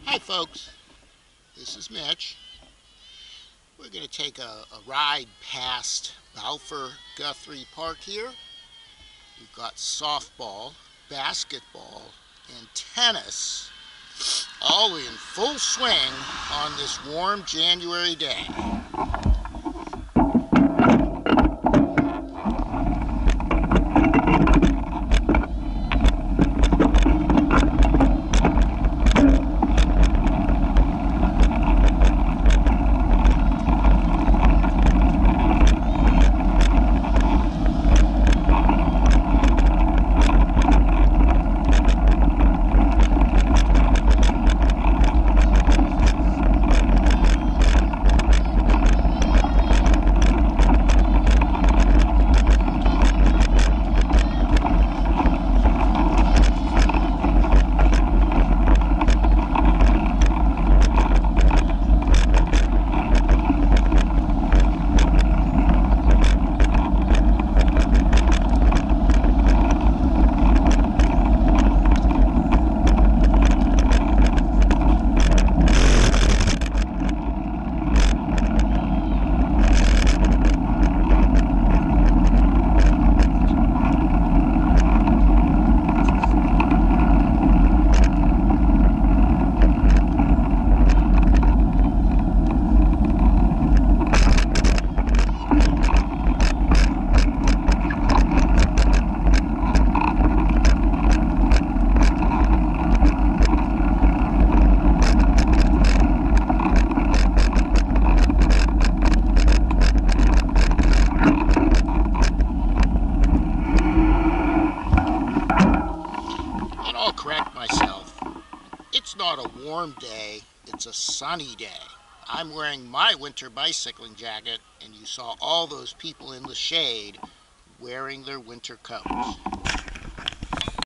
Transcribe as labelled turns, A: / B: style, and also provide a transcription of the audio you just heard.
A: Hi folks, this is Mitch. We're going to take a ride past Balfour Guthrie Park here. We've got softball, basketball, and tennis all in full swing on this warm January day. I'll correct myself. It's not a warm day, it's a sunny day. I'm wearing my winter bicycling jacket, and you saw all those people in the shade wearing their winter coats.